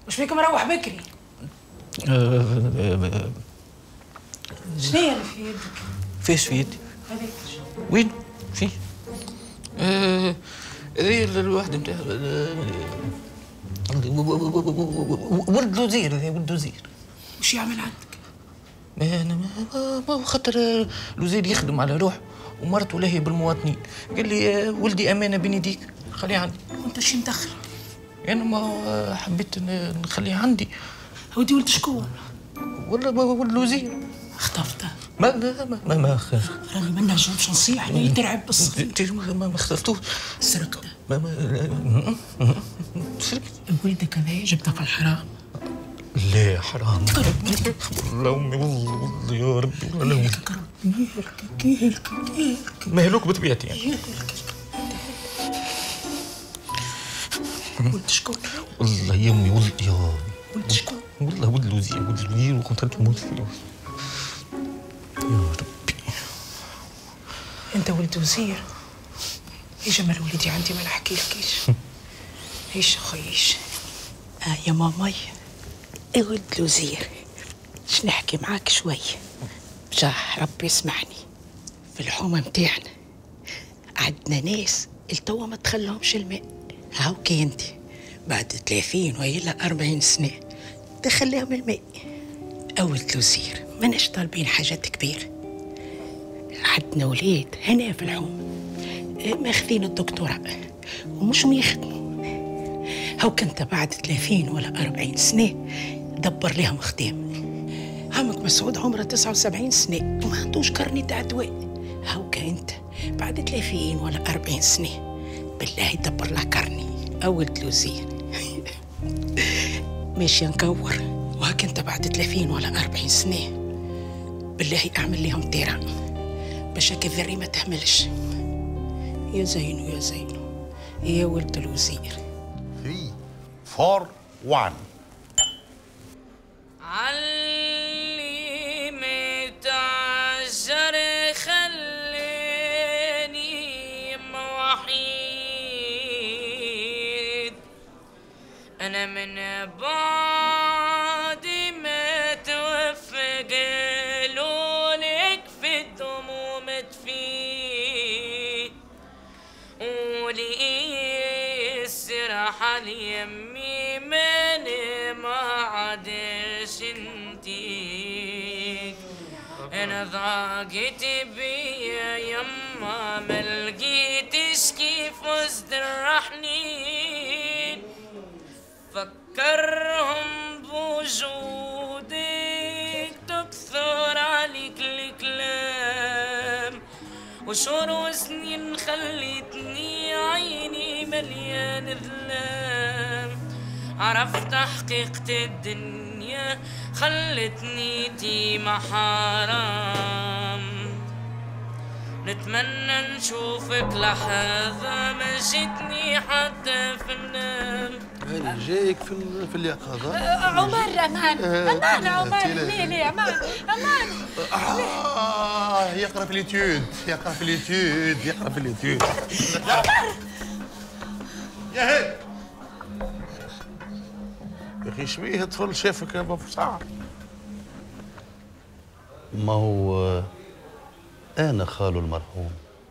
مش بيك مروح بكري؟ شنو هي اللي في يدك؟ فيش في يدي؟ هذيك وين؟ في هذه الواحدة نتاع ولد الوزير، هذا ولد الوزير. وش يعمل عندك؟ أنا ما خاطر الوزير يخدم على روحه ومرته لاهي بالمواطنين، قال لي ولدي أمانة بين يديك خليه عندي. وأنت شي مدخل؟ أنا ما حبيت نخليه عندي. ودي ولد شكون؟ ولد الوزير. خطفته؟ ما راني ما نجمش نصيح اللي يترعب بالصغير. ما خطفتوش. سرقته؟ سرقت ولدك هذا جبته في الحرام؟ لا حرام. والله امي والله يا ربي والله لا مهلوك بطبيعتي يعني. ولد شكون؟ والله يا امي ولد يا ولد شكون؟ والله ولد الوزير وكنت نموت فيه يا ربي. انت ولد وزير؟ يا جمال ولدي عندي ما نحكيلكيش. ايش خويش؟ يا ماماي يا ولد الوزير، باش نحكي معاك شوي بجاه ربي يسمعني. في الحومه متاعنا عندنا ناس التوا ما تخلهمش الماء. هاوكي انت بعد 30 ولا 40 سنه تخليهم الماء. ولد الوزير ماناش طالبين حاجات كبيره. عندنا ولاد هنا في الحومه ماخذين الدكتوراه ومش يخدموا. هاو كنت بعد 30 ولا 40 سنه دبر لهم خدام. عمك مسعود عمره 79 سنه وما عندوش كرني تاع دواء. هاو انت بعد 30 ولا 40 سنه بالله يدبر له كرني. ولد الوزير ماشي نكور. وهاك انت بعد 30 ولا 40 سنه بالله اعمل لهم تيران باش هاك الذري ما تهملش. يا زينو يا زينو يا ولد الوزير. 3 4 1 علي متعجر خليني وحيد. أنا من بعد ما توفق لولك في الدموم تفيد. ولي السراحة ليمي ماني ما عادش انتيك. انا ضاقت بيا يما ما لقيتش كيف وسط الرحنين. فكرهم بوجودك تكثر عليك الكلام. وشهور وسنين خلتني عيني مليان ظلام. عرفت حقيقة الدنيا خلتني ديما حرام. نتمنى نشوفك لحظة ما جيتني حتى في المنام. هاني جايك في اليقظة. عمر امان امان عمر ليه امان امان. يقرا في اليوتيوب يقرا في اليوتيوب يقرا في اليوتيوب. يا هيك يا اخي شبيه طفل شافك يا ابو سعد. ما هو أنا خاله المرحوم.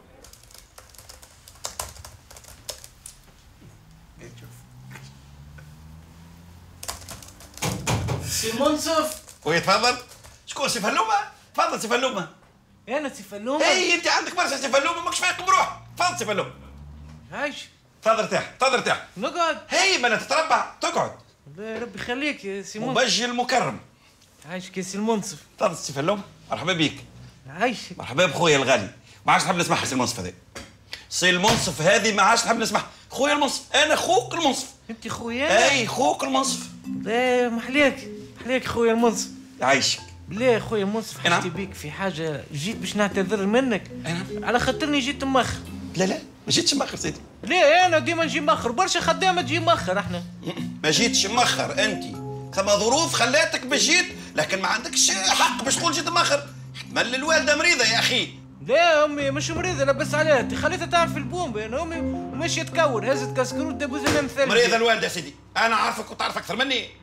سي منصف. ويتفضل. شكون سي فلومه؟ تفضل سي فلومه. انا سي فلومه؟ اي انت عندك برشا سي فلومه ماكش فايق بروحك. تفضل سي فلومه. عايش. تفضل ارتاح تفضل ارتاح. نقعد. هي ما انا تتربع تقعد. الله ربي يخليك يا سي منصف. مبجل مكرم. عايشك يا سي المنصف. تفضل سي فلومه. مرحبا بيك. عايشك. مرحبا بخويا الغالي. ما عادش نحب نسمعها سي المنصف هذا. سي المنصف هذه ما عادش نحب نسمعها. خويا المنصف انا خوك المنصف. انت خويا؟ اي خوك المنصف. لا محليك محليك خويا المنصف. يعيشك. لا خويا المنصف حاجتي بيك في حاجه جيت باش نعتذر منك. على خاطرني جيت مأخر. لا ما جيتش مأخر سيدي. لا انا ديما نجي مأخر برشا خدامه تجي مأخر احنا. ما جيتش مأخر انت. ثم ظروف خلاتك باش جيت لكن ما عندكش حق باش تقول جيت مأخر. احتمال الوالده مريضه يا اخي. لا امي مش مريضه لبس عليها خليتها تعرف البومبه. انا امي ومشيت تكور هزت كسكروت دبوزه مثال. مريضه الوالده سيدي. انا عارفك وتعرف اكثر مني.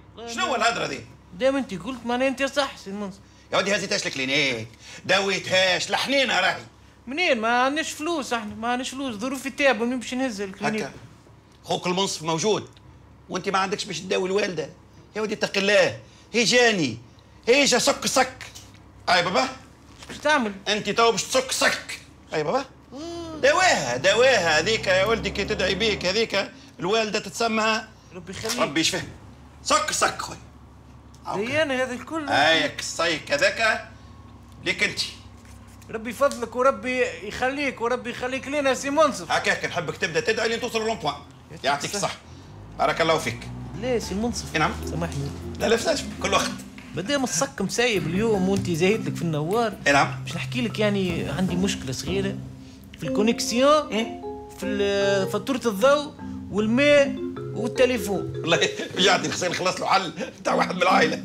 شنو هو الهدره ذي؟ دام انت قلت معناها انت صح سي المنصف. يا ودي هزيتهاش لكلينيك، داويتهاش، لحنينها راهي. منين ما عندناش فلوس احنا، ما عندناش فلوس، ظروفي تعب ونمشي نهز الكلينيك. هكا خوك المنصف موجود وانت ما عندكش باش تداوي الوالده. يا ودي اتق الله، هي جاني، هي جا سك. اي بابا باش تعمل؟ انت تو باش تسك سك. اي بابا دواها هذيك يا ولدي كي تدعي بيك هذيك الوالده تتسمى ربي يخليك. ربي يشفيها. سك خويا. ديانا هذا الكل. هايك الصيك هذاك ليك انت. ربي يفضلك وربي يخليك وربي يخليك لينا سي منصف. هكاك نحبك تبدا تدعي لين توصل للرون بوان. يعطيك الصح. بارك الله فيك. لا سي منصف. نعم. سامحني. لا فلاش كل وقت. مادام الصك مسايب اليوم وانت زايد لك في النوار. نعم. باش نحكي لك يعني عندي مشكله صغيره في الكونيكسيون، في فاتوره الضوء والماء والتليفون. والله رجعت الغسيل خلص له حل تاع واحد من العائله.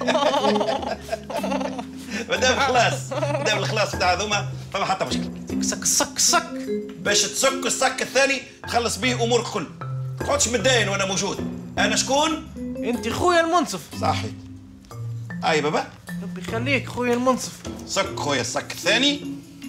مادام الخلاص تاع هذوما فما حتى مشكله. سك باش تسك السك الثاني تخلص به امورك كل. ما تقعدش متداين وانا موجود. انا شكون؟ انت خويا المنصف. صحيح. اي بابا ربي يخليك خويا المنصف. سك خويا السك الثاني.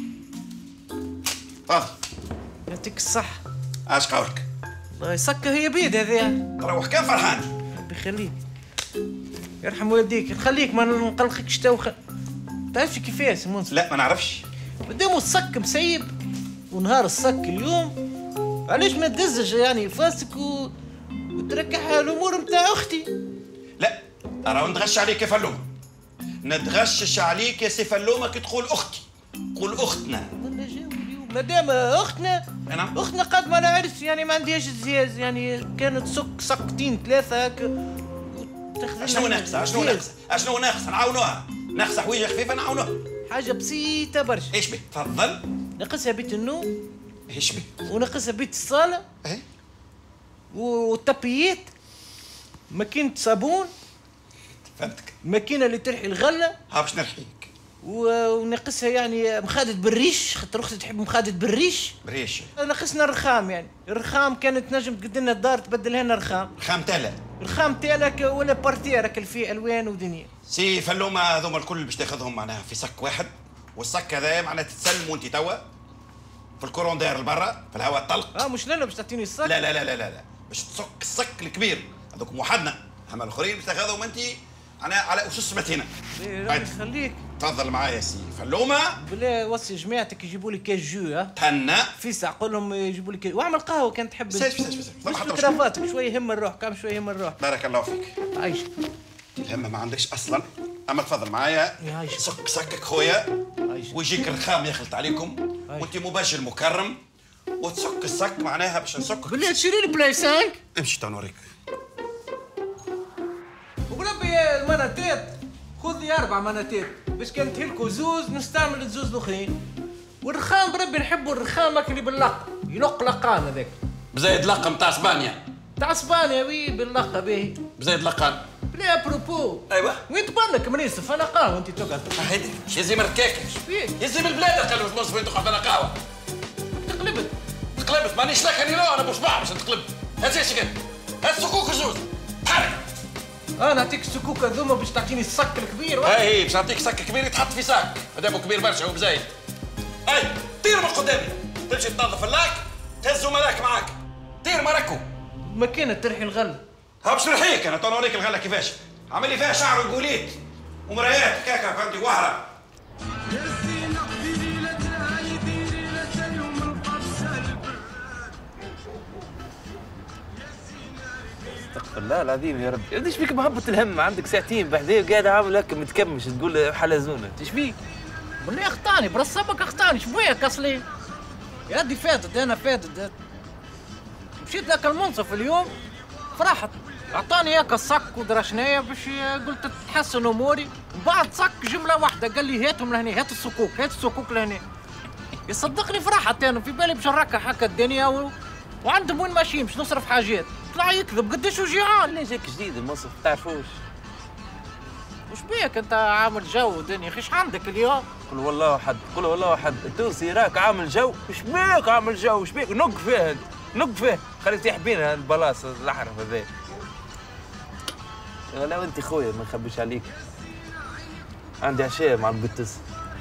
تفضل. يعطيك الصح. اش قولك؟ والله يسكر هي بيد هذه. روح كان فرحان. ربي يخليك. يرحم والديك، نخليك ما نقلقكش توخى. تعرفش كيفاش المنصف؟ لا ما نعرفش. قدامه الصك مسيب ونهار الصك اليوم، علاش ما تدزش يعني فاسك وتركح الامور نتاع اختي؟ لا راه نتغش عليك يا فلومه. نتغشش عليك يا سي فلومه كي تقول اختي. قول اختنا. مادام اختنا. نعم. اختنا قد ما نعرف يعني ما عندهاش زياز، يعني كانت سكتين ثلاثه هكا. شنو ناقصه نعاونوها. ناقصه حويجه خفيفه نعاونوها. حاجه بسيطه برشا. ايش بيه؟ تفضل. ناقصها بيت النوم. ايش بيه؟ وناقصها بيت الصاله. ايه. والطبيات. ماكينه صابون. فهمتك. ماكينه اللي ترحي الغله. ها باش نرحيك. وناقصها يعني مخادة بالريش، خاطر اختي تحب مخادة بالريش. بريش. ناقصنا الرخام، يعني الرخام كانت نجم تقد لنا الدار تبدل لنا رخام. رخام تالا. رخام تالك ولا بارتيرك اللي فيه الوان ودنيا. سي فلومه هذوما الكل باش تاخذهم معناها في صك واحد، والصك هذا معناها تتسلم وانت توا في الكورون داير لبرا في الهواء الطلق. مش لنا باش تعطيني الصك. لا لا لا لا لا باش تصك الصك الكبير هذوك وحدنا، اما الاخرين باش تاخذهم انت على اسس متينه. ربي يخليك. تفضل معايا سي فلومه. بلا وصي جماعتك يجيبوا لي كاس جو. تهنى. فيسع قول لهم يجيبوا لي كاس واعمل قهوه كان تحب. سير كرافاتك شويه هم الروح، كم شويه هم الروح. بارك الله فيك. عايشك. الهمه ما عندكش اصلا، اما تفضل معايا. يعيشك. سكك خويا ويجيك الرخام يخلط عليكم وانت مباشر مكرم وتسك السك معناها باش نسك. بالله تشري لي بلاي 5. امشي تو نوريك. وبربي المناتات خذ لي 4 مناتات باش كان تهلكوا زوز نستعمل الزوز الاخرين. والرخام بربي نحبوا الرخام اللي باللق يلق لقان هذاك. بزايد لقم تاع اسبانيا. تاع اسبانيا وي باللقه باهي. بزايد لقان. بلا بروبو. ايوه. وين تبانك منيسف انا قهوه انت تقعد. هيدي يزي مركاكش. يزي من البلاد قالوا في مصر وين تقعد انا قهوه. تقلبت مانيش لك اني لا انا بصباح باش تقلب. هات ايش قد؟ هات سكوك زوز. حرك. نعطيك السكوك هذوما باش تعطيني الصك الكبير. اي باش نعطيك صك كبير يتحط في ساك، مادامو كبير برشا وبزايد. اي طير من قدامي، تمشي تنظف اللاك، تهز ملاك معاك، طير مركو. ماكينة ترحي الغله. ها باش نرحيك انا تو نوريك الغله كيفاش. عمل لي فيها شعر وقوليت ومرايات كاكا فهمتي وهره. استغفر الله العظيم يا ربي، ايش بيك مهبط الهم؟ عندك ساعتين بحذايا وقاعد عامل هكا متكمش تقول حلزونه، ايش بيك؟ بالله اخطاني برصبك اخطاني، شو بيك اصلي؟ يا دي فاتت انا فاتت. مشيت لك المنصف اليوم فرحت، اعطاني هكا الصك ودرشنايا باش قلت تحسن اموري، وبعد صك جمله واحده قال لي هاتهم لهنا، هات الصكوك لهنا. يصدقني فرحت انا في بالي باش نركح هكا الدنيا وعندهم وين ماشيين باش نصرف حاجات، طلع يكذب قداش وجيعان. ليش هيك جديد المنصف ما تعرفوش؟ وش بيك انت عامل جو ودنيا خيش عندك اليوم؟ قل والله احد، قل والله احد، التونسي راك عامل جو، وش بيك عامل جو، وش بيك؟ نق فيه انت، نق فيه، خلي يطيح بينا البلاص الاحرف هذا. لا وانت خويا ما نخبيش عليك، عندي عشاء مع القطس.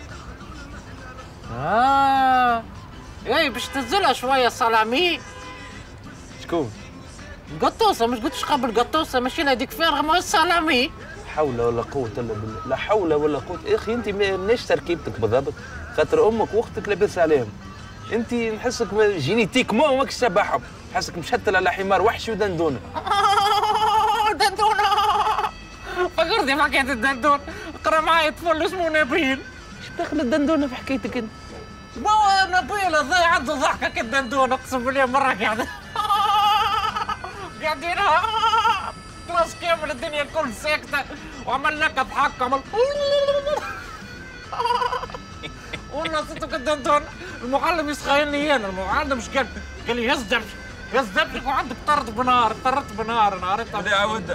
اي باش تنزلها شويه سلامي. شكون؟ القطوسه، مش قلتش قبل القطوسه ماشي لها ديك فارغه، ما هو السلامي. حول ولا قوة إلا بالله، لا حول ولا قوة. يا أخي أنت مناش تركيبتك بالضبط، خاطر أمك وأختك لاباس عليهم. أنت نحسك جينيتيك ماكش شبههم، نحسك مشتل على حمار وحشي ودندونة. دندونة فكرتني بحكاية الدندون، قرا معايا طفل اسمه نبيل. ايش دخل الدندونة في حكايتك أنت؟ ما هو نبيل هذا عنده ضحكة كالدندون، أقسم بالله مرة قاعدين كلاس كامل الدنيا الكل ساكتة، وعمل لك ضحك عمل والله صوته كالدندون. المعلم يسخيلني أنا، المعلم ايش قال؟ قال لي هز دبشك وعندك طرت بنار نهارتها. بدي عود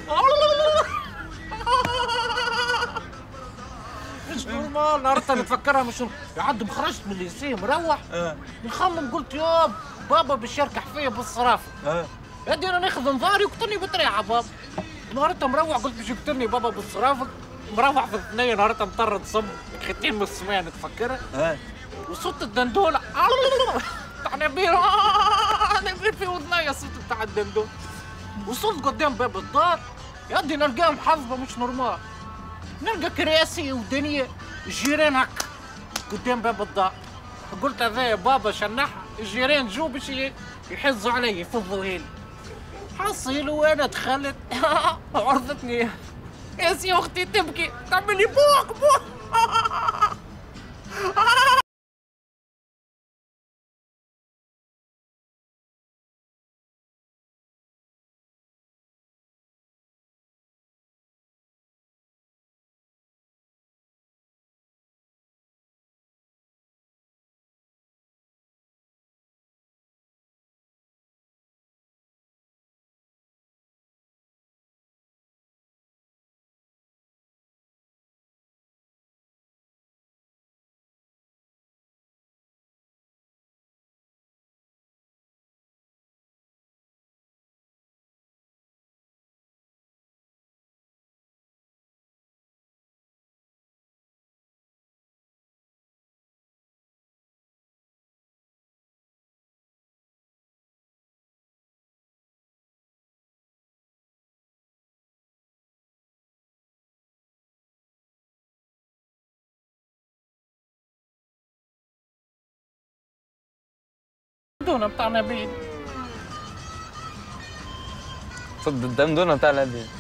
مش نورمال نهارتها نتفكرها مش يعد خرجت من الليسيه مروح نخمم قلت يا بابا باش يركح فيا بالصرافه. يدي انا ناخذ نظاري وقتلني بطريقه بابا. نهارتها مروح قلت باش يقتلني بابا بالصرافه، مروح في الثنيه نهارتها مطرد صب خيتين من السماء نتفكرها. وصوت الدندونه تاع نبيل في وذنايا الصوت بتاع الدندون. وصلت قدام باب الدار يدي نلقاها محظبه مش نورمال، نلقى كراسي ودنيا الجيران هكا قدام باب الدار. قلت هذا يا بابا شنحها، الجيران جو باش يحزوا علي يفضوا هيلي. حصيل وانا دخلت عرضتني يا سي اختي تبكي تعمل لي بوك الدندونه بتاع نبيل. صد الدندونة بتاع نبيل.